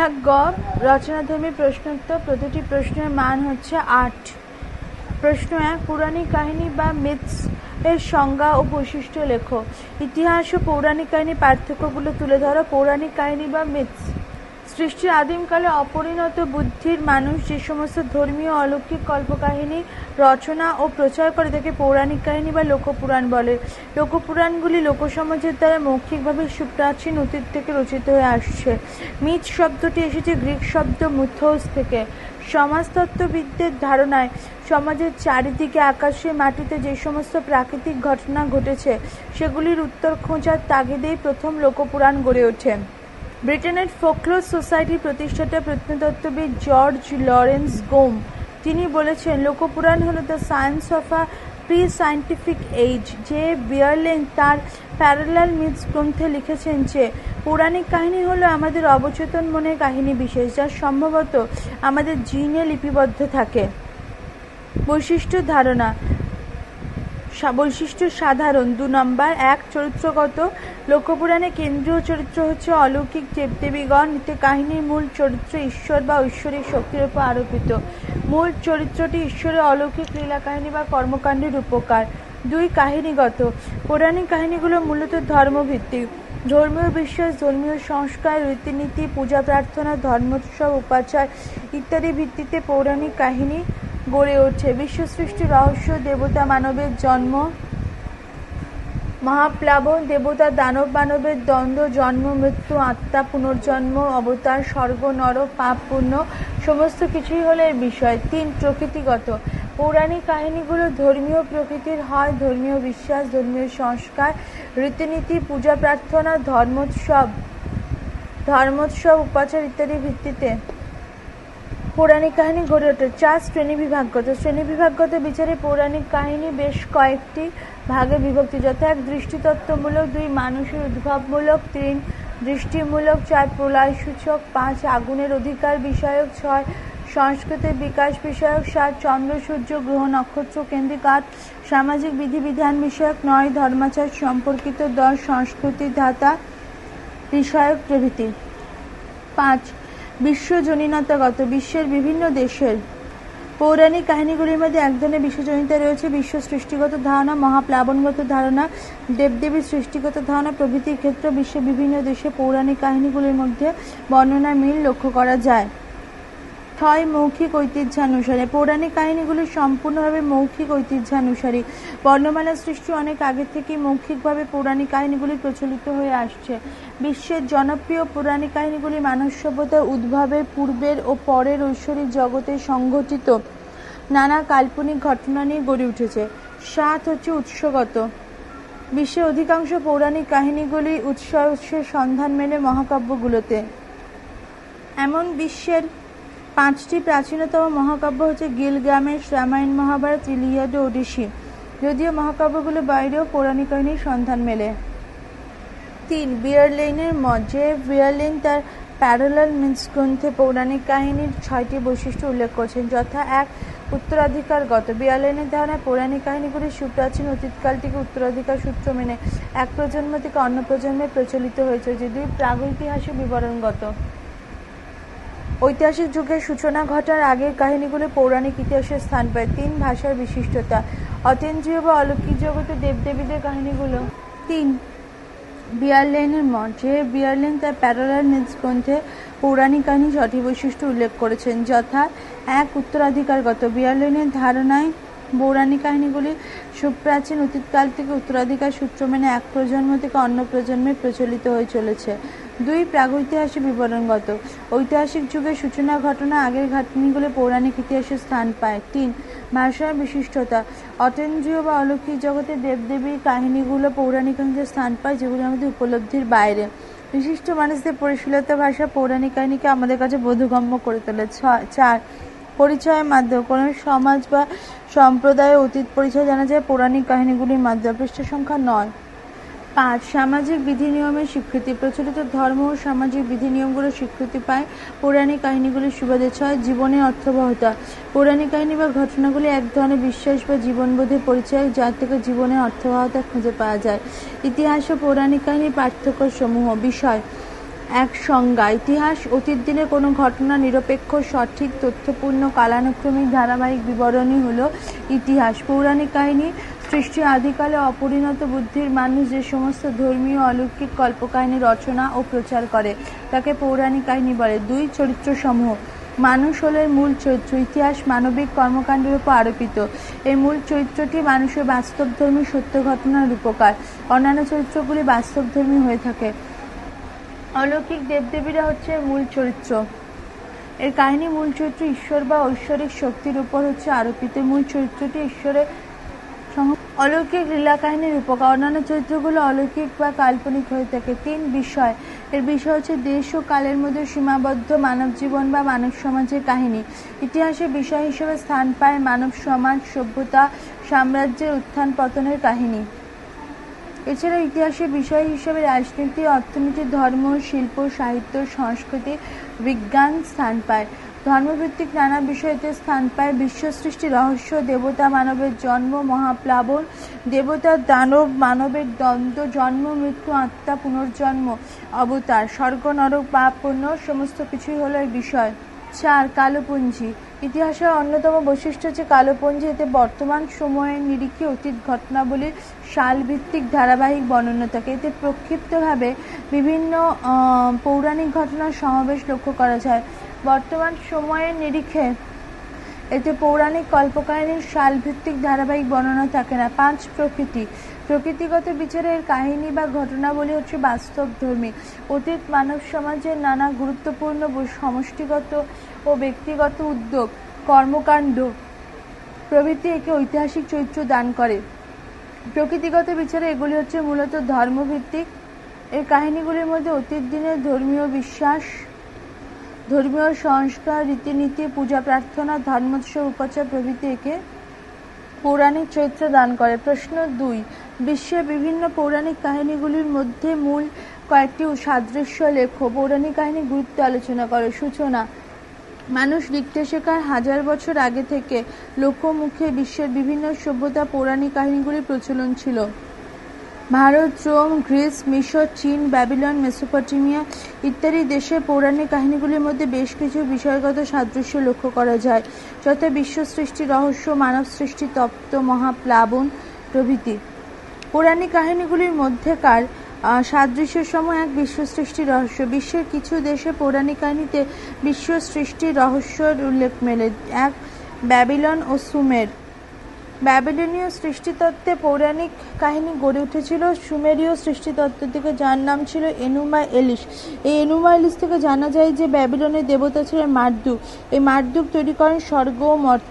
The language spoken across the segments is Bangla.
বিভাগ গ রচনাধর্মী প্রশ্নোত্তর। প্রতিটি প্রশ্নের মান হচ্ছে 8। প্রশ্ন 1, পৌরাণিক কাহিনী বা মিথস এর সংজ্ঞা ও বৈশিষ্ট্য লেখো। ইতিহাস ও পৌরাণিক কাহিনীর পার্থক্যগুলো তুলে ধরো। পৌরাণিক কাহিনী বা মিথস। সৃষ্টির আদিমকালে অপরিণত বুদ্ধির মানুষ যে সমস্ত ধর্মীয় অলৌকিক কল্পকাহিনী রচনা ও প্রচার করে তাকে পৌরাণিক কাহিনী বা লোকপুরাণ বলে। লোকপুরাণগুলি লোকসমাজের দ্বারা মৌখিকভাবে সুপ্রাচীন অতীত থেকে রচিত হয়ে আসছে। মিথ শব্দটি এসেছে গ্রিক শব্দ মুথোস থেকে। সমাজতত্ত্ববিদদের ধারণায় সমাজের চারিদিকে আকাশে মাটিতে যে সমস্ত প্রাকৃতিক ঘটনা ঘটেছে সেগুলির উত্তর খোঁজার তাগিদেই প্রথম লোকপুরাণ গড়ে ওঠে। ব্রিটেনের ফোকলোর সোসাইটির প্রতিষ্ঠাতা প্রত্নতত্ত্ববিদ জর্জ লরেন্স গোম তিনি বলেছেন, লোকপুরাণ হল the science of a pre scientific age. যে বিয়ারলেন তার প্যারালাল মিথস গ্রন্থে লিখেছেন যে পৌরাণিক কাহিনী হলো আমাদের অবচেতন মনের কাহিনী বিশেষ, যা সম্ভবত আমাদের জিনে লিপিবদ্ধ থাকে। বৈশিষ্ট্য ধারণা বৈশিষ্ট্য সাধারণ। 2 নম্বর। 1, চরিত্রগত। লোকপুরাণে কেন্দ্রীয় চরিত্র হচ্ছে অলৌকিক দেবদেবীগণ। এতে কাহিনীর মূল চরিত্র ঈশ্বর বা ঐশ্বরিক শক্তির উপর আরোপিত। মূল চরিত্রটি ঈশ্বরের অলৌকিক লীলা কাহিনী বা কর্মকাণ্ডের উপকার। 2, কাহিনীগত। পৌরাণিক কাহিনীগুলো মূলত ধর্মভিত্তিক। ধর্মীয় বিশ্বাস, ধর্মীয় সংস্কার, রীতিনীতি, পূজা প্রার্থনা, ধর্মোৎসব, উপাচার ইত্যাদি ভিত্তিতে পৌরাণিক কাহিনী গড়ে ওঠে। বিশ্ব সৃষ্টির রহস্য, দেবতা মানবের জন্ম, মহাপ্লাবন, দেবতা দানব মানবের দ্বন্দ্ব, জন্ম মৃত্যু, আত্মা পুনর্জন্ম, অবতার, স্বর্গ নরক, পাপ পুণ্য সমস্ত কিছুই হলো এর বিষয়। 3, প্রকৃতিগত। পৌরাণিক কাহিনীগুলো ধর্মীয় প্রকৃতির হয়। ধর্মীয় বিশ্বাস, ধর্মীয় সংস্কার, রীতিনীতি, পূজা প্রার্থনা, ধর্মোৎসব, উপাচার ইত্যাদি ভিত্তিতে পৌরাণিক কাহিনী গড়ে ওঠে। 4, শ্রেণীবিভাগগত। শ্রেণীবিভাগগত বিচারে পৌরাণিক কাহিনী বেশ কয়েকটি ভাগে বিভক্তি, যথা 1, দৃষ্টিতত্ত্বমূলক, 2, মানুষের উদ্ভবমূলক, 3, দৃষ্টিমূলক, 4, প্রলয়সূচক, 5, আগুনের অধিকার বিষয়ক, 6, সংস্কৃতির বিকাশ বিষয়ক, 7, চন্দ্র সূর্য গ্রহ নক্ষত্র কেন্দ্রিক, 8, সামাজিক বিধিবিধান বিষয়ক, 9, ধর্মাচার সম্পর্কিত, 10, সংস্কৃতির ধাতা বিষয়ক প্রভৃতি। 5, বিশ্বজনীনতাগত। বিশ্বের বিভিন্ন দেশের পৌরাণিক কাহিনীগুলির মধ্যে এক ধরনের বিশ্বজনীনতা রয়েছে। বিশ্ব সৃষ্টিগত ধারণা, মহাপ্লাবনগত ধারণা, দেবদেবীর সৃষ্টিগত ধারণা প্রভৃতির ক্ষেত্রে বিশ্বের বিভিন্ন দেশে পৌরাণিক কাহিনীগুলির মধ্যে বর্ণনার মিল লক্ষ্য করা যায়। 6, মৌখিক ঐতিহ্যানুসারে। পৌরাণিক পৌরাণিকগুলি সম্পূর্ণভাবে মৌখিক ঐতিহ্যানুসারী। বর্ণমালা সৃষ্টির অনেক আগে থেকেই মৌখিকভাবে পৌরাণিক কাহিনীগুলি প্রচলিত হয়ে আসছে। বিশ্বের জনপ্রিয় পৌরাণিক কাহিনীগুলি মানব সভ্যতার উদ্ভবের পূর্বের ও পরের ঐশ্বরিক জগতে সংঘটিত নানা কাল্পনিক ঘটনা নিয়ে গড়ে উঠেছে। 7 হচ্ছে উৎসগত। বিশ্বের অধিকাংশ পৌরাণিক কাহিনীগুলি উৎসের সন্ধান মেলে মহাকাব্যগুলোতে। এমন বিশ্বের 5টি প্রাচীনতম মহাকাব্য হচ্ছে গিলগামেশ, রামায়ণ, মহাভারত, ইলিয়াড ও ওডিসি। যদিও মহাকাব্যগুলো বাইরেও পৌরাণিক কাহিনীর সন্ধান মেলে। 3, বিয়ারলেনের মত। যে বিয়ারলেন তার প্যারালাল মিথস গ্রন্থে পৌরাণিক কাহিনীর 6টি বৈশিষ্ট্য উল্লেখ করেছেন, যথা 1, উত্তরাধিকারগত। বিয়ারলেনের ধারণায় পৌরাণিক কাহিনীগুলি সুপ্রাচীন অতীতকাল থেকে উত্তরাধিকার সূত্র মেনে এক প্রজন্ম থেকে অন্য প্রজন্মে প্রচলিত হয়েছে। যে 2, প্রাগৈতিহাসিক বিবরণগত। ঐতিহাসিক যুগের সূচনা ঘটার আগের কাহিনীগুলো পৌরাণিক ইতিহাসে স্থান পায়। 3, ভাষার বিশিষ্টতা। অতীন্দ্রিয় বা অলৌকিক জগতে দেবদেবীদের কাহিনীগুলো। 3, বিয়ারলেনের মত। যে বিয়ারলেন তার প্যারালাল মিথস গ্রন্থে পৌরাণিক কাহিনীর 6টি বৈশিষ্ট্য উল্লেখ করেছেন, যথা 1, উত্তরাধিকারগত। বিয়ারলেনের ধারণায় পৌরাণিক কাহিনীগুলি সুপ্রাচীন অতীতকাল থেকে উত্তরাধিকার সূত্র মেনে এক প্রজন্ম থেকে অন্য প্রজন্মে প্রচলিত হয়ে চলেছে। 2, প্রাগৈতিহাসিক বিবরণগত। ঐতিহাসিক যুগের সূচনা ঘটনা আগের ঘটনাগুলি পৌরাণিক ইতিহাসে স্থান পায়। 3, ভাষার বিশিষ্টতা। অতীন্দ্রিয় বা অলৌকিক জগতে দেবদেবীর কাহিনীগুলো পৌরাণিক কাহিনীতে স্থান পায়, যেগুলি আমাদের উপলব্ধির বাইরে। বিশিষ্ট মানুষদের পরিশীলিত ভাষা পৌরাণিক কাহিনীকে আমাদের কাছে বোধগম্য করে তোলে। 4, পরিচয়ের মাধ্যমে। কোনো সমাজ বা সম্প্রদায়ের অতীত পরিচয় জানা যায় পৌরাণিক কাহিনীগুলির মাধ্যমে। পৃষ্ঠা সংখ্যা 9। 5, সামাজিক বিধিনিয়মের স্বীকৃতি। প্রচলিত ধর্ম ও সামাজিক বিধিনিয়মগুলো স্বীকৃতি পায় পৌরাণিক কাহিনীগুলির সুবাদে। 6, জীবনের অর্থবহতা। পৌরাণিক কাহিনী বা ঘটনাগুলি এক ধরনের বিশ্বাস বা জীবনবোধের পরিচয়, যার থেকে জীবনের অর্থবহতা খুঁজে পাওয়া যায়। ইতিহাস ও পৌরাণিক কাহিনীর পার্থক্য সমূহ। বিষয়: এক সংজ্ঞা: ইতিহাস অতীত দিনের কোনো ঘটনা নিরপেক্ষ, সঠিক, তথ্যপূর্ণ, কালানুক্রমিক ধারাবাহিক বিবরণই হলো ইতিহাস। পৌরাণিক কাহিনী: সৃষ্টির আদিকালে অপরিণত বুদ্ধির মানুষ যে সমস্ত ধর্মীয় অলৌকিক কল্পকাহিনী রচনা ও প্রচার করে তাকে পৌরাণিক কাহিনী বলে। 2. চরিত্রসমূহ: মানুষ হলো এর মূল চরিত্র। ইতিহাস মানবিক কর্মকাণ্ডের উপর আরোপিত। এই মূল চরিত্রটি মানুষের বাস্তবধর্মী সত্য ঘটনার রূপকার। অন্যান্য চরিত্রগুলি বাস্তবধর্মী হয়ে থাকে। অলৌকিক দেবদেবীরা হচ্ছে মূল চরিত্র। এর কাহিনী মূল চরিত্র ঈশ্বর বা ঐশ্বরিক শক্তির উপর হচ্ছে আরোপিত। মূল চরিত্রটি ঈশ্বরের অলৌকিক লীলা কাহিনীর রূপকার। অন্যান্য চরিত্রগুলো অলৌকিক বা কাল্পনিক হয়ে থাকে। 3. বিষয়: এর বিষয় হচ্ছে দেশ ও কালের মধ্যে সীমাবদ্ধ মানব জীবন বা মানব সমাজের কাহিনী। ইতিহাসে বিষয় হিসেবে স্থান পায় মানব সমাজ, সভ্যতা, সাম্রাজ্যের উত্থান পতনের কাহিনী। এছাড়া ইতিহাসে বিষয় হিসেবে রাজনীতি, অর্থনীতি, ধর্ম, শিল্প, সাহিত্য, সংস্কৃতি, বিজ্ঞান স্থান পায়। ধর্মভিত্তিক নানা বিষয়তে স্থান পায় বিশ্ব সৃষ্টি রহস্য, দেবতা মানবের জন্ম, মহাপ্লাবন, দেবতা দানব মানবের দ্বন্দ্ব, জন্ম মৃত্যু, আত্মা পুনর্জন্ম, অবতার, স্বর্গ নরক, পাপ পুণ্য সমস্ত কিছুই হলো এই বিষয়। 4. কালপঞ্জি: ইতিহাসের অন্যতম বৈশিষ্ট্য হচ্ছে কালপঞ্জি। এতে বর্তমান সময়ের নিরিখে অতীত ঘটনাবলীর সালভিত্তিক ধারাবাহিক বর্ণনা থাকে। এতে প্রক্ষিপ্তভাবে বিভিন্ন পৌরাণিক ঘটনার সমাবেশ লক্ষ্য করা যায়। বর্তমান সময়ের নিরিখে এতে পৌরাণিক কল্পকাহিনীর সালভিত্তিক ধারাবাহিক বর্ণনা থাকে না। 5. প্রকৃতি: প্রকৃতিগত বিচারে এর কাহিনী বা ঘটনাবলী হচ্ছে বাস্তবধর্মী। অতীত মানব সমাজের নানা গুরুত্বপূর্ণ সমষ্টিগত ও ব্যক্তিগত উদ্যোগ, কর্মকাণ্ড প্রভৃতি একে ঐতিহাসিক চরিত্র দান করে। প্রকৃতিগত বিচারে এগুলি হচ্ছে মূলত ধর্মভিত্তিক। এর কাহিনীগুলির মধ্যে অতীত দিনের ধর্মীয় বিশ্বাস, ধর্মীয় সংস্কার, রীতিনীতি, পূজা প্রার্থনা, ধর্মোৎসব, উপাচার প্রভৃতি একে পৌরাণিক চরিত্র দান করে। প্রশ্ন 2. বিশ্বের বিভিন্ন পৌরাণিক কাহিনীগুলির মধ্যে মূল কয়েকটি সাদৃশ্য লেখো। পৌরাণিক কাহিনীর গুরুত্ব আলোচনা করো। সূচনা: মানুষ লিখতে শেখার 1000 বছর আগে থেকে লোকমুখে বিশ্বের বিভিন্ন সভ্যতা পৌরাণিক কাহিনীগুলির প্রচলন ছিল। ভারত, রোম, গ্রিস, মিশর, চীন, ব্যাবিলন, মেসোপটেমিয়া ইত্যাদি দেশের পৌরাণিক কাহিনীগুলির মধ্যে বেশ কিছু বিষয়গত সাদৃশ্য লক্ষ্য করা যায়, যথা বিশ্ব সৃষ্টি রহস্য, মানব সৃষ্টি তত্ত্ব, মহাপ্লাবন প্রভৃতি। পৌরাণিক কাহিনীগুলির মধ্যেকার সাদৃশ্যসমূহ: 1. বিশ্ব সৃষ্টি রহস্য: বিশ্বের কিছু দেশে পৌরাণিক কাহিনীতে বিশ্ব সৃষ্টির রহস্যের উল্লেখ মেলে। 1. ব্যাবিলন ও সুমের: ব্যাবিলনীয় সৃষ্টিতত্ত্বে পৌরাণিক কাহিনী গড়ে উঠেছিল সুমেরীয় সৃষ্টিতত্ত্ব থেকে, যার নাম ছিল এনুমা এলিশ। এই এনুমা এলিশ থেকে জানা যায় যে ব্যাবিলনের দেবতা ছিলেন মার্দুক। এই মার্দুক তৈরি করেন স্বর্গ ও মর্ত।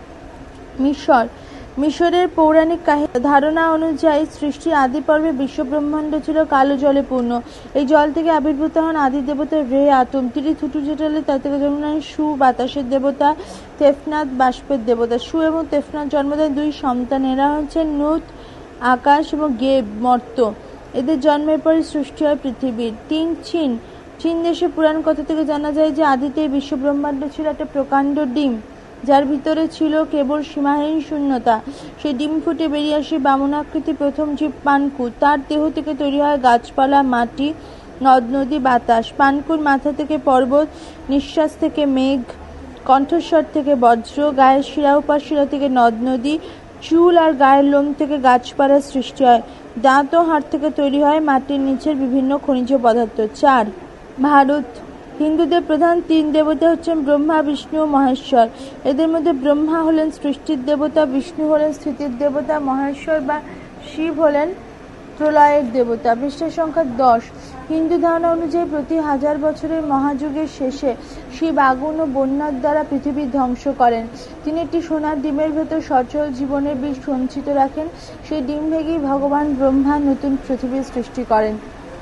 মিশর: মিশরের পৌরাণিক ধারণা অনুযায়ী সৃষ্টির আদি পর্বে বিশ্বব্রহ্মাণ্ড ছিল কালো জলে পূর্ণ। এই জল থেকে আবির্ভূত হন আদি দেবতা রে আতম। তিনি থুটু জেটালে তা থেকে জন্ম নেন সু বাতাসের দেবতা, তেফনাথ বাষ্পের দেবতা। সু এবং তেফনাথ জন্ম দেন 2 সন্তান। এরা হচ্ছেন নুত আকাশ এবং গেব মর্ত। এদের জন্মের পরই সৃষ্টি হয় পৃথিবীর। 3. চীন: চীন দেশের পুরাণ কথা থেকে জানা যায় যে আদিতে বিশ্বব্রহ্মাণ্ড ছিল একটা প্রকাণ্ড ডিম, যার ভিতরে ছিল কেবল সীমাহীন শূন্যতা। সেই ডিম ফুটে বেরিয়ে আসে বামনাকৃতি প্রথম জীব পানকু। তার দেহ থেকে তৈরি হয় গাছপালা, মাটি, নদ নদী, বাতাস। পানকুর মাথা থেকে পর্বত, নিঃশ্বাস থেকে মেঘ, কণ্ঠস্বর থেকে বজ্র, গায়ের শিরা উপাশিরা থেকে নদ নদী, চুল আর গায়ের লোম থেকে গাছপালার সৃষ্টি হয়। দাঁত ও হাড় থেকে তৈরি হয় মাটির নিচের বিভিন্ন খনিজ পদার্থ। 4. ভারত: হিন্দুদের প্রধান 3 দেবতা হচ্ছেন ব্রহ্মা, বিষ্ণু ও মহেশ্বর। এদের মধ্যে ব্রহ্মা হলেন সৃষ্টির দেবতা, বিষ্ণু হলেন স্থিতির দেবতা, মহেশ্বর বা শিব হলেন প্রলয়ের দেবতা। পৃষ্ঠা সংখ্যা 10। হিন্দু ধারণা অনুযায়ী প্রতি 1000 বছরের মহাযুগের শেষে শিব আগুন ও বন্যার দ্বারা পৃথিবী ধ্বংস করেন। তিনি একটি সোনার ডিমের ভেতর সচল জীবনের বীজ সঞ্চিত রাখেন। সেই ডিম ভেঙেই ভগবান ব্রহ্মা নতুন পৃথিবীর সৃষ্টি করেন।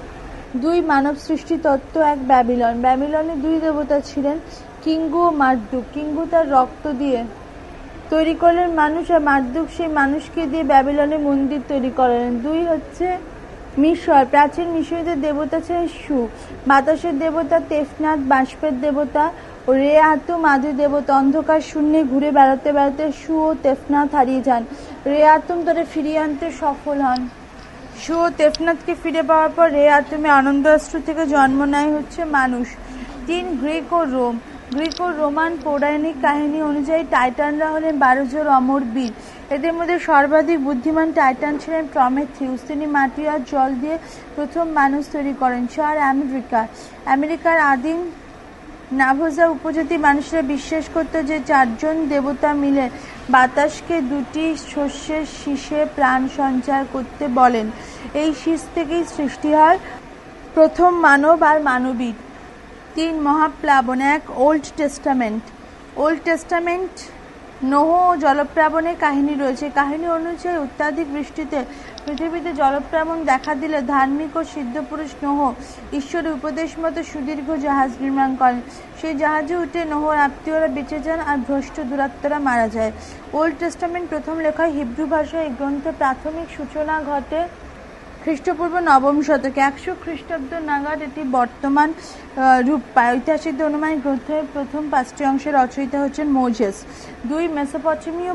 2. মানব সৃষ্টি তত্ত্ব। 1. ব্যাবিলন: ব্যাবিলনে 2 দেবতা ছিলেন, কিঙ্গু ও মার্দুক। কিঙ্গু তার রক্ত দিয়ে তৈরি করলেন মানুষ, আর মার্দুক সেই মানুষকে দিয়ে ব্যাবিলনে মন্দির তৈরি করলেন। 2 হচ্ছে মিশর: প্রাচীন মিশরীয়দের দেবতা ছিলেন সু, বাতাসের দেবতা তেফনাথ, বাষ্পের দেবতা ও রে আতুম আদি দেবতা। অন্ধকার শূন্যে ঘুরে বেড়াতে বেড়াতে সু ও তেফনাথ হারিয়ে যান। রে আতুম তাদের ফিরিয়ে আনতে সফল হন। শো তেফনাথকে ফিরে পাওয়ার পর রে আটমে আনন্দ অশ্রু থেকে জন্ম নেয় হচ্ছে মানুষ। 3 গ্রিক ও রোম। গ্রিক ও রোমান পৌরাণিক কাহিনী অনুযায়ী টাইটানরা হলেন 12 জন অমর বীর। এদের মধ্যে সর্বাধিক বুদ্ধিমান টাইটান ছিলেন প্রমেথিউস। তিনি মাটি আর জল দিয়ে প্রথম মানুষ তৈরি করেন। 4 আমেরিকার আদিম নাভোজা উপজাতি মানুষরা বিশ্বাস করত যে 4 জন দেবতা মিলে বাতাসকে 2টি শস্যের শীষে প্রাণ সঞ্চার করতে বলেন। এই শীষ থেকেই সৃষ্টি হয় প্রথম মানব আর মানবীর। 3 মহাপ্লাবন। 1 ওল্ড টেস্টামেন্ট নোহ ও জলপ্লাবনের কাহিনী রয়েছে। কাহিনী অনুযায়ী অত্যাধিক বৃষ্টিতে পৃথিবীতে জলপ্লাবন দেখা দিলে ধার্মিক ও সিদ্ধপুরুষ নোহ ঈশ্বরের উপদেশ মতো সুদীর্ঘ জাহাজ নির্মাণ করেন। সেই জাহাজে উঠে নোহর আত্মীয়রা বেঁচে যান আর ভ্রষ্ট দুরাত্মরা মারা যায়। ওল্ড টেস্টামেন্ট প্রথম লেখা হিব্রু ভাষায়। এই গ্রন্থের প্রাথমিক সূচনা ঘটে খ্রিস্টপূর্ব 9ম শতকে। 100 খ্রিস্টাব্দ নাগাদ এটি বর্তমান রূপ পায়। ঐতিহাসিকদের অনুমান গ্রন্থের প্রথম 5টি অংশের রচয়িতা হচ্ছেন মোজেস। 2 মেসোপটেমীয়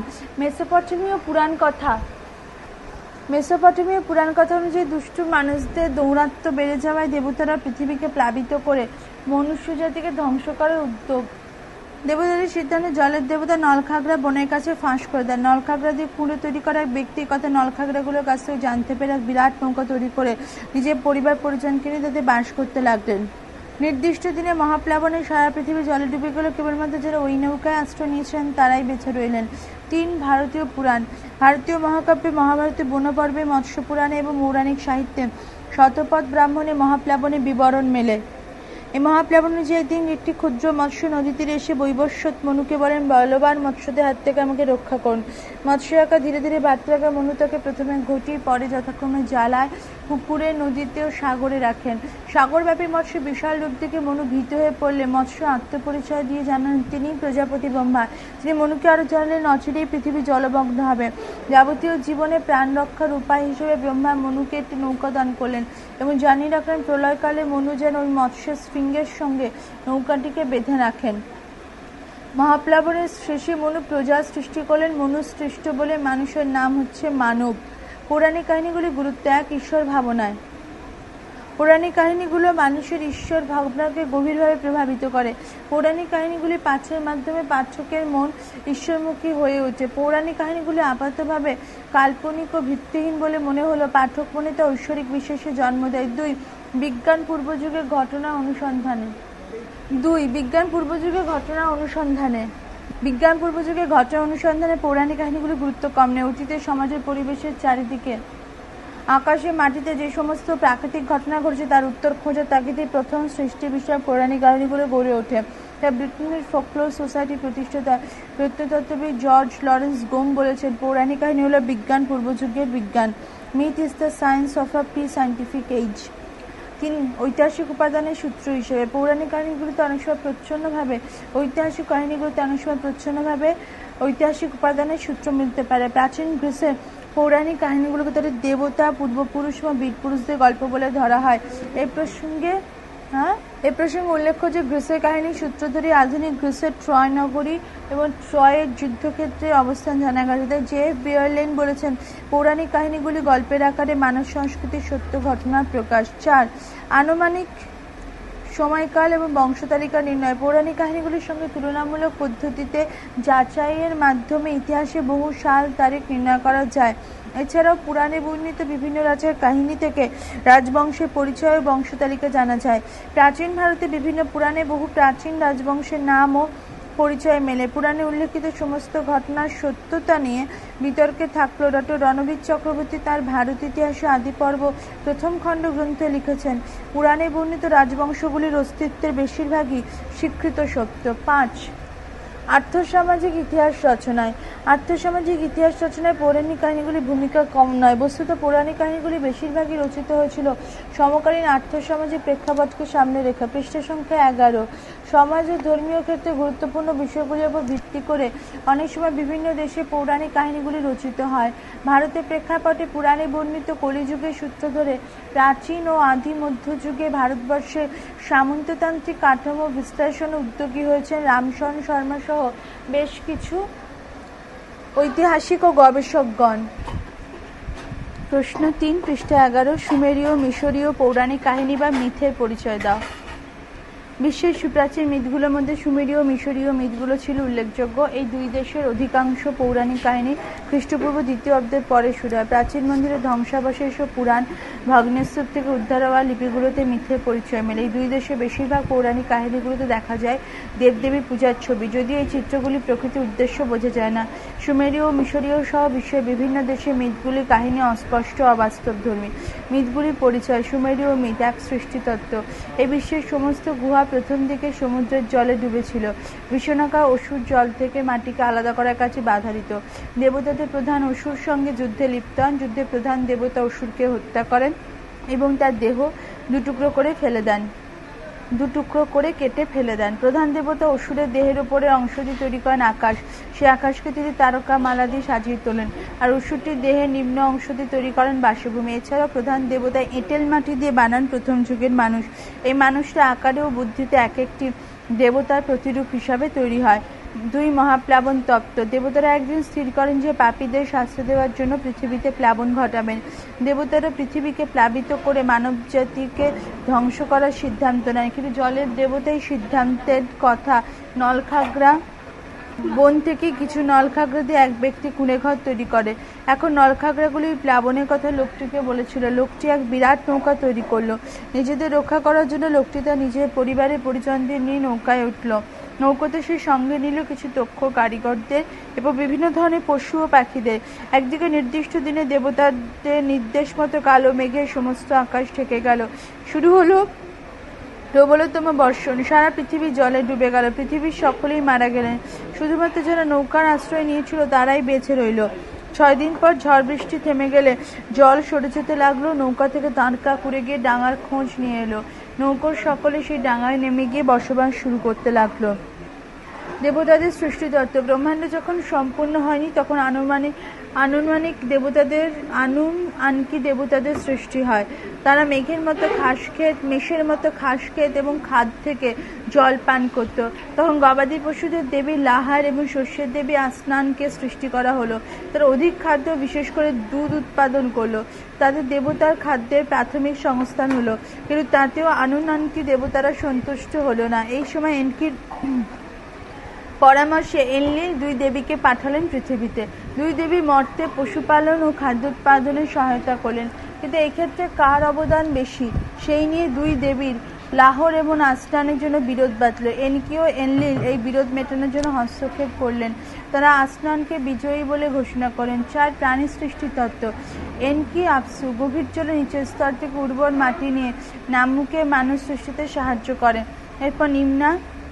পুরাণ কথা অনুযায়ী দুষ্ট মানুষদের দৌরাত্ম্য বেড়ে যাওয়ায় দেবতারা পৃথিবীকে প্লাবিত করে মনুষ্য জাতিকে ধ্বংস করার উদ্যোগ। দেবতাদের সিদ্ধান্তে জলের দেবতা নলখাগড়া বনের কাছে ফাঁস করে দেন। নলখাগড়া দিয়ে কুঁড়ো তৈরি করা এক ব্যক্তির কথা নলখাগড়াগুলোর কাছ থেকে জানতে পেরে এক বিরাট নৌকা তৈরি করে নিজের পরিবার পরিজনকে নিয়ে তাদের বাস করতে লাগলেন। নির্দিষ্ট দিনে মহাপ্লাবনে সারা পৃথিবী জলে ডুবে গেল। কেবলমাত্র যারা ওই নৌকায় আশ্রয় নিয়েছিলেন তারাই বেঁচে রইলেন। 3 ভারতীয় পুরাণ। ভারতীয় মহাকাব্যে মহাভারতে, বনপর্বে, মৎস্য পুরাণে এবং পৌরাণিক সাহিত্যে শতপথ ব্রাহ্মণে মহাপ্লাবনের বিবরণ মেলে। এই মহাপ্লাবন অনুযায়ী দিন একটি ক্ষুদ্র মৎস্য নদী তীরে এসে বৈবস্বত মনুকে বলেন, বলবান মৎস্যদের হাত থেকে আমাকে রক্ষা করুন। মৎস্য আঁকা ধীরে ধীরে বাড়তে থাকা মনু তাকে প্রথমে ঘটি, পরে যথাক্রমে জ্বালায়, পুকুরে, নদীতে ও সাগরে রাখেন। সাগরব্যাপী মৎস্য বিশাল রূপ দেখে মনু ভীত হয়ে পড়লে মৎস্য আত্মপরিচয় দিয়ে জানান তিনি প্রজাপতি ব্রহ্মা। তিনি মনুকে আরো জানালেন অচিরেই পৃথিবী জলমগ্ন হবে। যাবতীয় জীবনে প্রাণ রক্ষার উপায় হিসেবে ব্রহ্মা মনুকে একটি নৌকা দান করলেন এবং জানিয়ে রাখলেন প্রলয়কালে মনু যেন ওই মৎস্য শৃঙ্গের সঙ্গে নৌকাটিকে বেঁধে রাখেন। মহাপ্লাবনের শেষে মনু প্রজা সৃষ্টি করলেন। মনু সৃষ্ট বলে মানুষের নাম হচ্ছে মানব। পৌরাণিক কাহিনীগুলি গুরুত্ব। 1 ঈশ্বর ভাবনায়। পৌরাণিক কাহিনীগুলো মানুষের ঈশ্বর ভাবনাকে গভীরভাবে প্রভাবিত করে। পৌরাণিক কাহিনীগুলি পাঠের মাধ্যমে পাঠকের মন ঈশ্বরমুখী হয়ে ওঠে। পৌরাণিক কাহিনীগুলি আপাতভাবে কাল্পনিক ও ভিত্তিহীন বলে মনে হলো পাঠক মনে তা ঐশ্বরিক বিশ্বাসে জন্ম দেয়। 2 বিজ্ঞান পূর্বযুগের ঘটনা অনুসন্ধানে। পৌরাণিক কাহিনীগুলি গুরুত্ব কম নেই। অতীতের সমাজের পরিবেশের চারিদিকে আকাশে মাটিতে যে সমস্ত প্রাকৃতিক ঘটনা ঘটেছে তার উত্তর খোঁজার তাগিদে প্রথম সৃষ্টি বিষয়ে পৌরাণিক কাহিনীগুলো গড়ে ওঠে। তাই ব্রিটেনের ফোকলোর সোসাইটি প্রতিষ্ঠাতা প্রত্নতত্ত্ববিদ জর্জ লরেন্স গোম বলেছেন, পৌরাণিক কাহিনী হল বিজ্ঞান পূর্বযুগের বিজ্ঞান। Myth is the science of a pre scientific age. 3 ঐতিহাসিক উপাদানের সূত্র হিসেবে। পৌরাণিক কাহিনীগুলিতে অনেক সময় ঐতিহাসিক উপাদানের সূত্র মিলতে পারে। প্রাচীন গ্রিসের পৌরাণিক কাহিনীগুলোকে তাদের দেবতা, পূর্বপুরুষ বা বীরপুরুষদের গল্প বলে ধরা হয়। এই প্রসঙ্গে উল্লেখ্য যে গ্রিসের কাহিনীর সূত্র ধরে আধুনিক গ্রিসের ট্রয় নগরী এবং ট্রয়ের যুদ্ধক্ষেত্রের অবস্থান জানা গেছে। তাই জেফ বিয়ারলেন বলেছেন, পৌরাণিক কাহিনীগুলি গল্পের আকারে মানব সংস্কৃতির সত্য ঘটনার প্রকাশ। 4 আনুমানিক সময়কাল এবং বংশতালিকা নির্ণয়। পৌরাণিক কাহিনীগুলির সঙ্গে তুলনামূলক পদ্ধতিতে যাচাইয়ের মাধ্যমে ইতিহাসে বহু সাল তারিখ নির্ণয় করা যায়। এছাড়াও পুরাণে বর্ণিত বিভিন্ন রাজার কাহিনী থেকে রাজবংশের পরিচয় ও বংশতালিকা জানা যায়। প্রাচীন ভারতে বিভিন্ন পুরাণে বহু প্রাচীন রাজবংশের নাম ও পরিচয় মেলে। পুরাণে উল্লেখিত সমস্ত ঘটনার সত্যতা নিয়ে বিতর্কে থাকলেও ডক্টর রণবীর চক্রবর্তী তার ভারত ইতিহাসে আদিপর্ব প্রথম খণ্ড গ্রন্থে লিখেছেন, পুরাণে বর্ণিত রাজবংশগুলির অস্তিত্বের বেশিরভাগই স্বীকৃত সত্য। 5 আর্থসামাজিক ইতিহাস রচনায়। আর্থসামাজিক ইতিহাস রচনায় পৌরাণিক কাহিনীগুলির ভূমিকা কম নয়। বস্তুত পৌরাণিক কাহিনীগুলি বেশিরভাগই রচিত হয়েছিল সমকালীন আর্থসামাজিক প্রেক্ষাপটকে সামনে রেখে। পৃষ্ঠা সংখ্যা 11। সমাজ ও ধর্মীয় ক্ষেত্রে গুরুত্বপূর্ণ বিষয়গুলির উপর ভিত্তি করে অনেক সময় বিভিন্ন দেশে পৌরাণিক কাহিনীগুলি রচিত হয়। ভারতের প্রেক্ষাপটে পুরাণে বর্ণিত কলিযুগের সূত্র ধরে প্রাচীন ও আদি মধ্যযুগে ভারতবর্ষের সামন্ততান্ত্রিক কাঠামো বিশ্লেষণে উদ্যোগী হয়েছেন রামশরণ শর্মা সহ বেশ কিছু ঐতিহাসিক ও গবেষকগণ। প্রশ্ন 3 পৃষ্ঠা 11 সুমেরীয় মিশরীয় পৌরাণিক কাহিনী বা মিথের পরিচয় দাও। বিশ্বের সুপ্রাচীন মিথগুলোর মধ্যে সুমেরীয় ও মিশরীয় মিথগুলো ছিল উল্লেখযোগ্য। এই দুই দেশের অধিকাংশ পৌরাণিক কাহিনী খ্রিস্টপূর্ব 2য় অব্দের পরে শুরু হয়। প্রাচীন মন্দিরের ধ্বংসাবশেষ ও পুরাণ ভগ্নস্তূপ থেকে উদ্ধার হওয়া লিপিগুলোতে মিথের পরিচয় মেলে। এই দুই দেশের বেশিরভাগ পৌরাণিক কাহিনীগুলোতে দেখা যায় দেবদেবীর পূজার ছবি, যদিও এই চিত্রগুলি প্রকৃতির উদ্দেশ্য বোঝা যায় না। সুমেরীয় ও মিশরীয় সহ বিশ্বের বিভিন্ন দেশে মিথগুলির কাহিনী অস্পষ্ট অবাস্তবধর্মী। মিথগুলির পরিচয়। সুমেরীয় মিথ এক সৃষ্টিতত্ত্ব। এই বিশ্বের সমস্ত গুহা প্রথম দিকে সমুদ্রের জলে ডুবেছিল। বিষণাকার অসুর জল থেকে মাটিকে আলাদা করার কাছে বাধা দিত। দেবতাদের প্রধান অসুর সঙ্গে যুদ্ধে লিপ্ত হন। যুদ্ধে প্রধান দেবতা অসুরকে হত্যা করেন এবং তার দেহ দুটুকরো করে কেটে ফেলে দেন। প্রধান দেবতা অসুরের দেহের উপরের অংশ দিয়ে তৈরি করেন আকাশ। সে আকাশকে তিনি তারকা মালা দিয়ে সাজিয়ে তোলেন, আর অসুরটির দেহের নিম্ন অংশ দিয়ে তৈরি করেন বাসভূমি। এছাড়াও প্রধান দেবতা এঁটেল মাটি দিয়ে বানান প্রথম যুগের মানুষ। এই মানুষটা আকারে ও বুদ্ধিতে এক একটি দেবতার প্রতিরূপ হিসাবে তৈরি হয়। 2 মহাপ্লাবন তত্ত্ব। দেবতারা একদিন স্থির করেন যে পাপীদের শাস্তি দেওয়ার জন্য পৃথিবীতে প্লাবন ঘটাবেন। দেবতারা পৃথিবীকে প্লাবিত করে মানব জাতিকে ধ্বংস করার সিদ্ধান্ত নেন, কিন্তু জলের দেবতা এই সিদ্ধান্তের কথা নলখাগড়া বন থেকে কিছু নলখাগড়া দিয়ে এক ব্যক্তি কুঁড়েঘর তৈরি করে। এখন নলখাগড়াগুলির প্লাবনের কথা লোকটিকে বলেছিল। লোকটি এক বিরাট নৌকা তৈরি করলো। নিজেদের রক্ষা করার জন্য লোকটি তার নিজের পরিবারের পরিজনদের নিয়ে নৌকায় উঠল। নৌকাতে সে সঙ্গে নিল কিছু দক্ষ কারিগরদের এবং বিভিন্ন ধরনের পশু ও পাখিদের। একদিকে নির্দিষ্ট দিনে দেবতাদের নির্দেশ মতো কালো মেঘের সমস্ত আকাশ ঢেকে গেল। শুরু হলো প্রবলতম বর্ষণ। সারা পৃথিবী জলে ডুবে গেল। পৃথিবীর সকলেই মারা গেলেন। শুধুমাত্র যারা নৌকার আশ্রয় নিয়েছিল তারাই বেঁচে রইল। 6 দিন পর ঝড় বৃষ্টি থেমে গেলে জল সরে যেতে লাগলো। নৌকা থেকে তাঁরকা কুড়ে গিয়ে ডাঙার খোঁজ নিয়ে এলো। নৌকোর সকলে সেই ডাঙায় নেমে গিয়ে বসবাস শুরু করতে লাগলো। দেবতাদের সৃষ্টিতত্ত্ব। ব্রহ্মাণ্ড যখন সম্পূর্ণ হয়নি তখন আনুমানিক দেবতাদের সৃষ্টি হয়। তারা মেঘের মতো খাস ক্ষেত এবং খাদ থেকে জল পান করত। তখন গবাদি পশুদের দেবী লাহার এবং শস্যের দেবী আসনানকে সৃষ্টি করা হলো। তারা অধিক খাদ্য, বিশেষ করে দুধ উৎপাদন করলো। তাদের দেবতার খাদ্যের প্রাথমিক সংস্থান হলো, কিন্তু তাতেও আনুমানিক দেবতারা সন্তুষ্ট হলো না। এই সময় এনকির পরামর্শে এনলিল 2 দেবীকে পাঠালেন পৃথিবীতে। 2 দেবী মর্তে পশুপালন ও খাদ্য উৎপাদনে সহায়তা করলেন, কিন্তু এক্ষেত্রে কার অবদান বেশি সেই নিয়ে 2 দেবীর লাহোর এবং আসনানের জন্য বিরোধ বাঁধল। এনকি ও এনলিল এই বিরোধ মেটানোর জন্য হস্তক্ষেপ করলেন। তারা আসনানকে বিজয়ী বলে ঘোষণা করেন। 4 প্রাণী সৃষ্টি তত্ত্ব। এনকি আপসু গভীর জলে নিচের স্তর থেকে উর্বর মাটি নিয়ে নামুকে মানুষ সৃষ্টিতে সাহায্য করে। এরপর নিম্না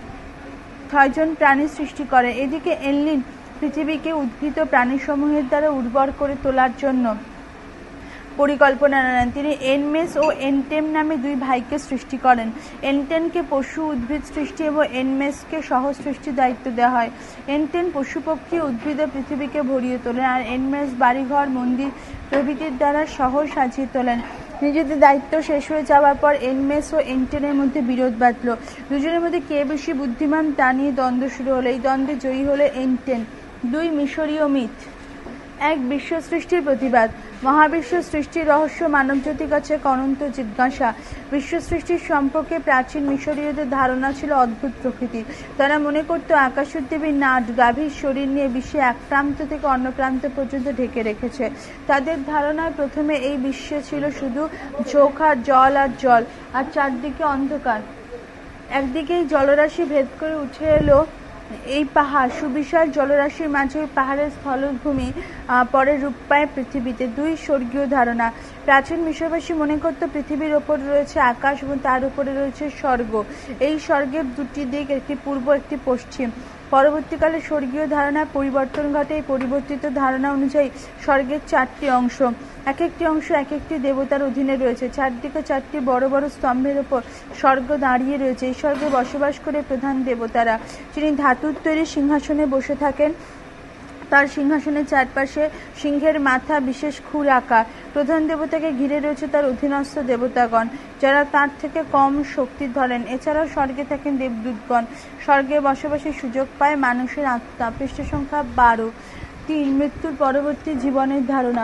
6 জন প্রাণী সৃষ্টি করে। এদিকে এনলিল পৃথিবীকে উদ্ভিদ ও প্রাণীসমূহের দ্বারা উর্বর করে তোলার জন্য পরিকল্পনা নেন। তিনি এনমেস ও এনটেম নামে 2 ভাইকে সৃষ্টি করেন। এনটেনকে পশু উদ্ভিদ সৃষ্টি এবং এনমেসকে সহজ সৃষ্টির দায়িত্ব দেওয়া হয়। এনটেন পশু পক্ষী উদ্ভিদ ও পৃথিবীকে ভরিয়ে তোলেন, আর এনমেস বাড়িঘর মন্দির প্রভৃতির দ্বারা শহর সাজিয়ে তোলেন। নিজেদের দায়িত্ব শেষ হয়ে যাওয়ার পর এনমেস ও এনটেনের মধ্যে বিরোধ বাঁধল। দুজনের মধ্যে কে বেশি বুদ্ধিমান তা নিয়ে দ্বন্দ্ব শুরু হলো। এই দ্বন্দ্বে জয়ী হলো এনটেন। 2 মিশরীয় মিথ। 1 বিশ্ব সৃষ্টির প্রতিবাদ। মহাবিশ্ব সৃষ্টির রহস্য মানবজাতির কাছে অনন্ত জিজ্ঞাসা। বিশ্ব সৃষ্টির সম্পর্কে প্রাচীন মিশরীয়দের ধারণা ছিল অদ্ভুত প্রকৃতির। তারা মনে করত আকাশের দেবী নাট গাভীর শরীর নিয়ে বিশ্বে এক প্রান্ত থেকে অন্য প্রান্ত পর্যন্ত ঢেকে রেখেছে। তাদের ধারণায় প্রথমে এই বিশ্বে ছিল শুধু ঝোঁক আর জল, আর চারদিকে অন্ধকার। একদিকে এই জলরাশি ভেদ করে উঠে এলো এই পাহাড়। সুবিশাল জলরাশির মাঝে ওই পাহাড়ের স্থলভূমি পরে রূপ পায় পৃথিবীতে। 2 স্বর্গীয় ধারণা। প্রাচীন মিশরবাসী মনে করত পৃথিবীর ওপর রয়েছে আকাশ এবং তার উপরে রয়েছে স্বর্গ। এই স্বর্গের 2টি দিক, একটি পূর্ব একটি পশ্চিম। পরবর্তীকালে স্বর্গীয় ধারণার পরিবর্তন ঘটে। এই পরিবর্তিত ধারণা অনুযায়ী স্বর্গের 4টি অংশ, এক একটি অংশ এক একটি দেবতার অধীনে রয়েছে। চারদিকে 4টি বড় বড় স্তম্ভের ওপর স্বর্গ দাঁড়িয়ে রয়েছে। এই স্বর্গে বসবাস করে প্রধান দেবতারা, যিনি ধাতুর তৈরি সিংহাসনে বসে থাকেন। তার সিংহাসনের চারপাশে সিংহের মাথা বিশেষ খুর আঁকা। প্রধান দেবতাকে ঘিরে রয়েছে তার অধীনস্থ দেবতাগণ, যারা তার থেকে কম শক্তি ধরেন। এছাড়াও স্বর্গে থাকেন দেবদূতগণ। স্বর্গে বসবাসের সুযোগ পায় মানুষের আত্মা। পৃষ্ঠ সংখ্যা 12। 3 মৃত্যুর পরবর্তী জীবনের ধারণা।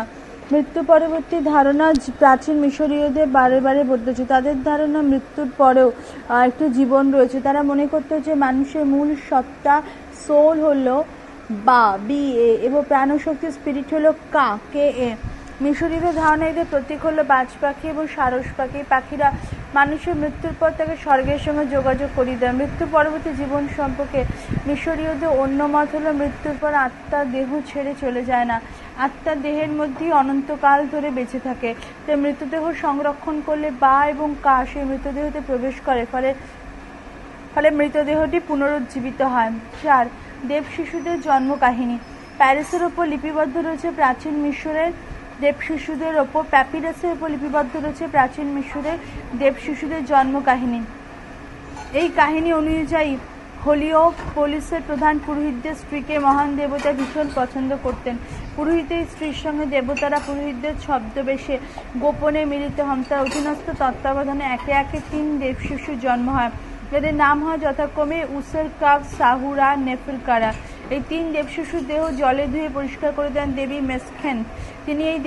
মৃত্যু পরবর্তী ধারণা প্রাচীন মিশরীয়দের বারে বারে বদলেছে। তাদের ধারণা মৃত্যুর পরেও একটু জীবন রয়েছে। তারা মনে করত যে মানুষের মূল সত্তা সোল হলো বা BA এবং প্রাণশক্তি স্পিরিট হলো KA। মিশরীয় ধারণা এদের প্রতীক হলো বাজ পাখি এবং সারস পাখি। পাখিরা মানুষের মৃত্যুর পর তাকে স্বর্গের সঙ্গে যোগাযোগ করিয়ে দেয়। মৃত্যু পরবর্তী জীবন সম্পর্কে মিশরীয়দের অন্য মত হলো মৃত্যুর পর আত্মা দেহ ছেড়ে চলে যায় না, আত্মা দেহের মধ্যেই অনন্তকাল ধরে বেঁচে থাকে। তাই মৃতদেহ সংরক্ষণ করলে বা এবং কা সেই মৃতদেহতে প্রবেশ করে, ফলে মৃতদেহটি পুনরুজ্জীবিত হয়। 4. দেব শিশুদের জন্ম কাহিনী। প্যারিসের ওপর লিপিবদ্ধ রয়েছে প্রাচীন মিশরের দেব শিশুদের ওপর প্যাপিরাসের ওপর লিপিবদ্ধ রয়েছে প্রাচীন মিশরের দেব শিশুদের জন্ম কাহিনী। এই কাহিনী অনুযায়ী হেলিওপোলিসের প্রধান পুরোহিতদের স্ত্রীকে মহান দেবতা ভীষণ পছন্দ করতেন। পুরোহিতের স্ত্রীর সঙ্গে দেবতারা পুরোহিতদের ছদ্মবেশে গোপনে মিলিত হন। তার অধীনস্থ তত্ত্বাবধানে একে একে 3 দেব শিশুর জন্ম হয়, যাদের নাম হয় যথাক্রমে উসেরকাফ, সাহুরা, নেফেরকারা। এই 3 দেব শিশুর দেহ জলে ধুয়ে পরিষ্কার করে দেন দেবী মেসখেন। তিনি এই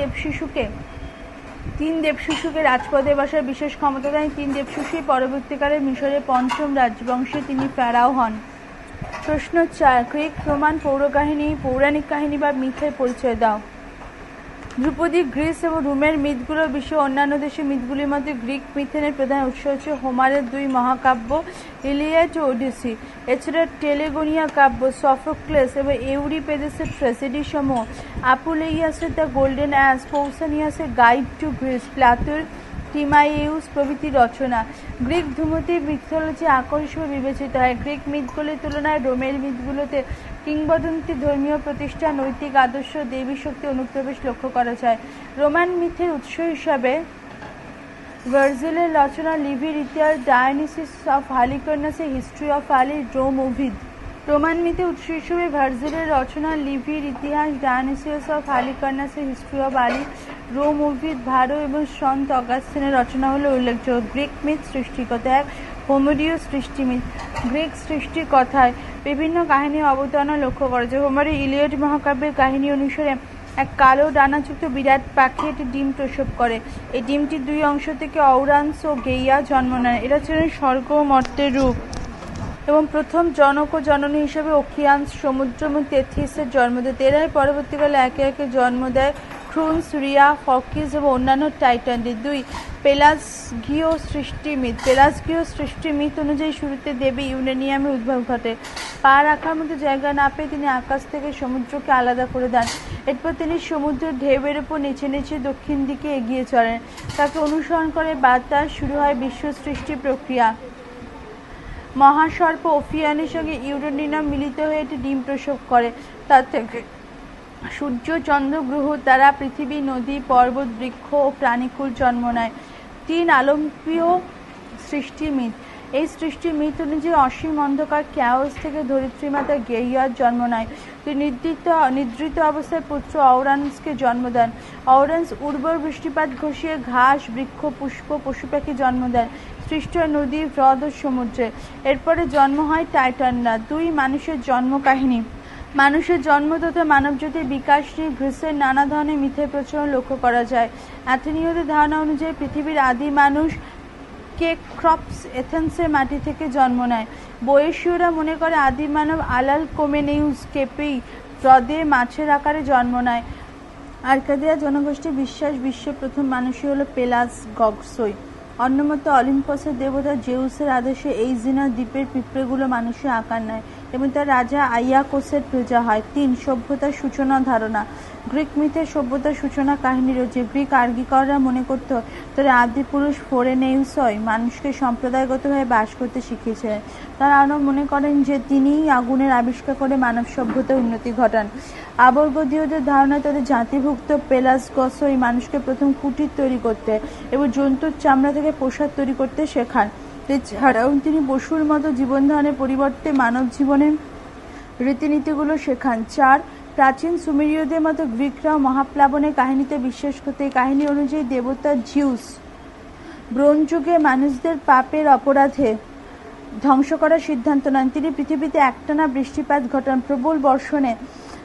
3 দেব শিশুকে রাজপদে বসার বিশেষ ক্ষমতা দেন। 3 দেব শিশুই পরবর্তীকালে মিশরের 5ম রাজবংশে তিনি ফেরাও হন। প্রশ্ন 4. গ্রিক রোমান পৌরাণিক কাহিনী বা মিথের পরিচয় দাও। ধ্রুপদী গ্রিস এবং রোমের মিথগুলোর বিষয়ে অন্যান্য দেশের মিথগুলির মধ্যে গ্রিক মিথের প্রধান উৎস হচ্ছে হোমারের 2 মহাকাব্য ইলিয়াড ও ওডিসি। এছাড়া টেলেগোনিয়া কাব্য, সফোক্লেস এবং ইউরিপিডেসের ট্র্যাজেডি সমূহ, আপুলেইয়াসের দ্য গোল্ডেন অ্যাস, পৌসানিয়াসের গাইড টু গ্রিস, প্লাটোর টিমাইউস প্রভৃতি রচনা। গ্রিক ধুমতির মিথোলজি আকর হিসেবে বিবেচিত হয়। গ্রিক মিথগুলির তুলনায় রোমের মিথগুলোতে কিংবদন্তি, ধর্মীয় প্রতিষ্ঠা, নৈতিক আদর্শ, দেবী শক্তি অনুপ্রবেশ লক্ষ্য করা যায়। রোমান মিথের উৎস হিসাবে ভার্জিলের রচনা লিভির ইতিহাস, ডায়োনিসিস অফ হালিকার্নাসের History of Early, Rome Ovid. Roman মিথে উৎস হিসেবে ভার্জিলের রচনা লিভির ইতিহাস, ডায়োনিসিয়াস অফ হালিকার্নাসের History of Early, Rome Ovid, Varro এবং সন্ত অগাস্টিনের রচনা হলো উল্লেখযোগ্য। গ্রিক মিথ সৃষ্টিকথা। 1. হোমেরীয় সৃষ্টিমিথ। গ্রিক সৃষ্টি কথায় বিভিন্ন কাহিনী অবতারণা লক্ষ্য করা যায়। হোমেরের ইলিয়াড মহাকাব্যের কাহিনী অনুসারে এক কালো ডানাযুক্ত বিরাট পাখি একটি ডিম প্রসব করে। এই ডিমটি 2 অংশ থেকে অউরান্স ও গেইয়া জন্ম নেয়। এরা ছিলেন স্বর্গ ও মর্তের রূপ এবং প্রথম জনক ও জননী হিসেবে অখিয়ান্স, সমুদ্র এবং তেথিসের জন্ম দেয়। এরাই পরবর্তীকালে একে একে জন্ম দেয় ক্রুন্স, রিয়া, ফকিস এবং অন্যান্য টাইটানদের। 2. পেলাসগীয় সৃষ্টিমিথ। পেলাসগীয় সৃষ্টিমিথ অনুযায়ী শুরুতে দেবী ইউরেনিয়ামের উদ্ভব ঘটে। পা রাখার মতো জায়গা না পেয়ে তিনি আকাশ থেকে সমুদ্রকে আলাদা করে দেন। এরপর তিনি সমুদ্রের ঢেউয়ের উপর নিচে নিচে দক্ষিণ দিকে এগিয়ে চলেন। তাকে অনুসরণ করে বাতাস, শুরু হয় বিশ্ব সৃষ্টি প্রক্রিয়া। মহাসর্প ওফিয়ানের সঙ্গে ইউরেনিয়াম মিলিত হয়ে এটি ডিম প্রসব করে। তার থেকে সূর্য, চন্দ্র, গ্রহ, তারা, পৃথিবী, নদী, পর্বত, বৃক্ষ ও প্রাণীকুল জন্ম নেয়। 3. আলম্পীয় সৃষ্টির মিথ। এই সৃষ্টির মিথ অনুযায়ী অসীম অন্ধকার ক্যাওস থেকে ধরিত্রীমাতা গেইয়ার জন্ম নেয়। তিনি নিদ্রিত অবস্থায় পুত্র অউরান্সকে জন্ম দেন। অউরান্স উর্বর বৃষ্টিপাত ঘষিয়ে ঘাস, বৃক্ষ, পুষ্প, পশু পাখি জন্ম দেন। সৃষ্ট হয় নদী, হ্রদ ও সমুদ্রে। এরপরে জন্ম হয় টাইটানরা। 2. মানুষের জন্ম কাহিনী। মানুষের জন্ম তথা মানবজাতির বিকাশ নিয়ে গ্রিসের নানা ধরনের মিথের প্রচলন লক্ষ্য করা যায়। অ্যাথেনীয়দের ধারণা অনুযায়ী পৃথিবীর আদি মানুষ কেক্রপস এথেন্সের মাটি থেকে জন্ম নেয়। বয়েশীয়রা মনে করে আদি মানব আলাল কোমেনেউস কেপেই হ্রদে মাছের আকারে জন্ম নেয়। আর্কাদিয়া জনগোষ্ঠীর বিশ্বাস বিশ্বের প্রথম মানুষই হল পেলাসগসই। অন্যমতে অলিম্পাসের দেবতা জেউসের আদেশে এই জিনা দ্বীপের পিঁপড়েগুলো মানুষের আকার নেয় এবং তার রাজা আইয়াকোসের প্রজা হয়। 3. সভ্যতার সূচনা ধারণা। গ্রিক মিথের সভ্যতার সূচনা কাহিনী রয়েছে। গ্রিক আর্গিকররা মনে করত তারা আদিপুরুষ ফোরেনেউসই মানুষকে সম্প্রদায়গতভাবে বাস করতে শিখিয়েছিলেন। তারা আরও মনে করেন যে তিনিই আগুনের আবিষ্কার করে মানব সভ্যতার উন্নতি ঘটান। আবর্গদীয়দের ধারণা তাদের জাতিভুক্ত পেলাসগসই মানুষকে প্রথম কুটির তৈরি করতে এবং জন্তুর চামড়া থেকে পোশাক তৈরি করতে শেখান। এছাড়াও তিনি পশুর মতো জীবন ধারণের পরিবর্তে মানব জীবনের রীতিনীতিগুলো শেখান। 4. প্রাচীন সুমেরীয়দের মতো গ্রিকরাও মহাপ্লাবনের কাহিনীতে বিশ্বাস করতে। এই কাহিনী অনুযায়ী দেবতা জিউস ব্রোঞ্জ যুগে মানুষদের পাপের অপরাধে ধ্বংস করার সিদ্ধান্ত নেন। তিনি পৃথিবীতে একটানা বৃষ্টিপাত ঘটান। প্রবল বর্ষণে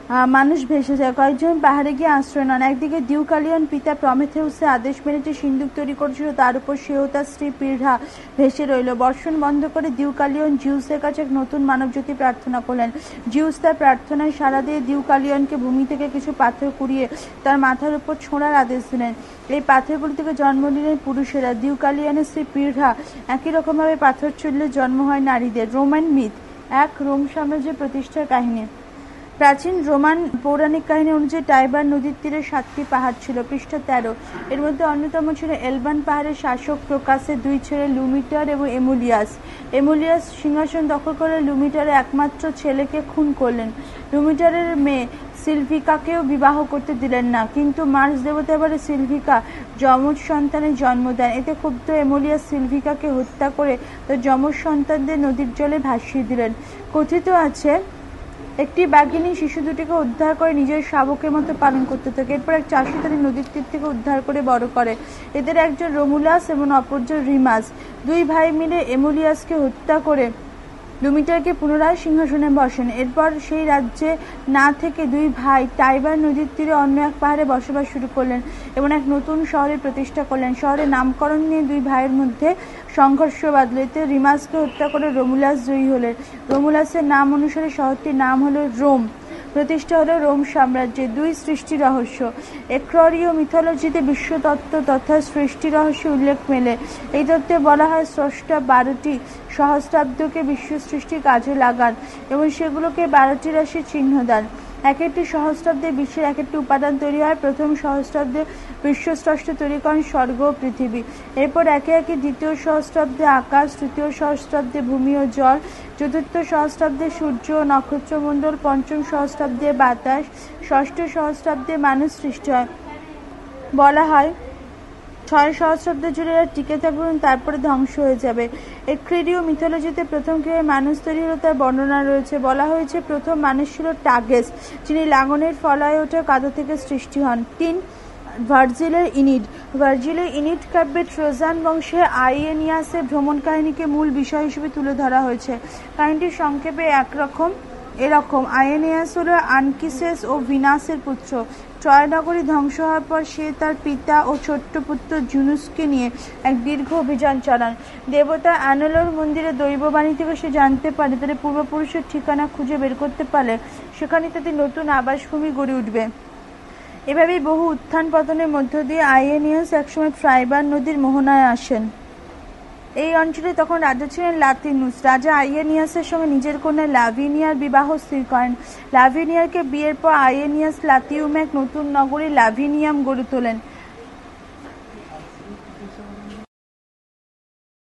মানুষ ভেসে যায়। কয়েকজন পাহাড়ে গিয়ে আশ্রয় নেন। একদিকে ডিউকালিয়ন পিতা প্রমেথেউসের আদেশ মেনে যে সিন্দুক তৈরি করেছিল তার উপর সেও তার স্ত্রী পিরহা ভেসে রইল। বর্ষণ বন্ধ করে ডিউকালিয়ন জিউসের কাছে এক নতুন মানবজ্যোতি প্রার্থনা করলেন। জিউস তার প্রার্থনায় সাড়া দিয়ে ডিউকালিয়নকে ভূমি থেকে কিছু পাথর কুড়িয়ে তার মাথার উপর ছোঁড়ার আদেশ দিলেন। এই পাথরগুলি থেকে জন্ম নিলেন পুরুষেরা। ডিউকালিয়নের স্ত্রী পিরহা একই রকমভাবে পাথর ছুড়লে জন্ম হয় নারীদের। রোমান মিথ, এক রোম সাম্রাজ্যের প্রতিষ্ঠার কাহিনী। প্রাচীন রোমান পৌরাণিক কাহিনী অনুযায়ী টাইবার নদীর তীরে 7টি পাহাড় ছিল। পৃষ্ঠা 13। এর মধ্যে অন্যতম ছিল এলবান পাহাড়ের শাসক প্রকাশের 2 ছেলে লুমিটার এবং এমুলিয়াস। এমুলিয়াস সিংহাসন দখল করে লুমিটারের একমাত্র ছেলেকে খুন করলেন। লুমিটারের মেয়ে সিলভিকাকেও বিবাহ করতে দিলেন না, কিন্তু মার্স দেবতা এবারে সিলভিকা যমজ সন্তানের জন্ম দেন। এতে ক্ষুব্ধ এমুলিয়াস সিলভিকাকে হত্যা করে তার যমজ সন্তানদের নদীর জলে ভাসিয়ে দিলেন। কথিত আছে একটি বাঘিনী শিশু দুটিকে উদ্ধার করে নিজের শাবকের মতো পালন করতে থাকে। এরপর এক চাষি তাদের নদীর তীর থেকে উদ্ধার করে বড় করে। এদের একজন রোমুলাস এবং অপরজন রিমাস। 2 ভাই মিলে এমুলিয়াসকে হত্যা করে লুমিটারকে পুনরায় সিংহাসনে বসেন। এরপর সেই রাজ্যে না থেকে 2 ভাই টাইবার নদীর তীরে অন্য এক পাহাড়ে বসবাস শুরু করলেন এবং এক নতুন শহরের প্রতিষ্ঠা করলেন। শহরের নামকরণ নিয়ে 2 ভাইয়ের মধ্যে সংঘর্ষ বাঁধল। এতে রিমাসকে হত্যা করে রোমুলাস জয়ী হলেন। রোমুলাসের নাম অনুসারে শহরটির নাম হলো রোম। প্রতিষ্ঠা হলো রোম সাম্রাজ্যের। 2 সৃষ্টি রহস্য। এক্ররীয় মিথোলজিতে বিশ্বতত্ত্ব তথা সৃষ্টি রহস্য উল্লেখ মেলে। এই তত্ত্বে বলা হয় স্রষ্টা 12টি সহস্রাব্দকে বিশ্ব সৃষ্টির কাজে লাগান এবং সেগুলোকে 12টি রাশির চিহ্ন দেন। এক একটি সহস্রাব্দে বিশ্বের এক একটি উপাদান তৈরি হয়। প্রথম সহস্রাব্দে বিশ্ব স্রষ্টা তৈরি করেন স্বর্গ ও পৃথিবী। এরপর একে একে দ্বিতীয় সহস্রাব্দে আকাশ, তৃতীয় সহস্রাব্দে ভূমি ও জল, চতুর্থ সহস্রাব্দে সূর্য ও নক্ষত্রমণ্ডল, পঞ্চম সহস্রাব্দে বাতাস, ষষ্ঠ সহস্রাব্দে মানুষ সৃষ্টি হয়। বলা হয় 6 সহস্রাব্দ জুড়ে এরা টিকে থাকবে এবং তারপরে ধ্বংস হয়ে যাবে। এক্রেরীয় মিথোলজিতে প্রথম কিভাবে মানুষ তৈরি হলো তার বর্ণনা রয়েছে। বলা হয়েছে প্রথম মানুষ ছিল টাগেস, যিনি লাঙলের ফলায় ওঠা কাদা থেকে সৃষ্টি হন। 3 ভার্জিলের ইনিড। ভার্জিলের ইনিড কাব্যে ট্রোজান বংশে আইএনিয়াসের ভ্রমণ কাহিনীকে মূল বিষয় হিসেবে তুলে ধরা হয়েছে। কাহিনীটি সংক্ষেপে এরকম আইএনিয়াস হল আনকিসেস ও ভিনাসের পুত্র। ট্রয় নগরী ধ্বংস হওয়ার পর সে তার পিতা ও ছোট্ট পুত্র জুনুসকে নিয়ে এক দীর্ঘ অভিযান চালান। দেবতা অ্যানোলোর মন্দিরে দৈববাণী থেকে সে জানতে পারে তাদের পূর্বপুরুষের ঠিকানা খুঁজে বের করতে পারলে সেখানে তাদের নতুন আবাসভূমি গড়ে উঠবে। এভাবেই বহু উত্থান পতনের মধ্য দিয়ে আইএনিয়াস একসময় ট্রাইবার নদীর মোহনায় আসেন। এই অঞ্চলে তখন রাজা ছিলেন লাতিনুস। রাজা আইএনিয়াসের সঙ্গে নিজের কন্যা লাভিনিয়ার বিবাহ স্থির করেন। লাভিনিয়ারকে বিয়ের পর আইএনিয়াস লাতিউমে এক নতুন নগরী লাভিনিয়াম গড়ে তোলেন।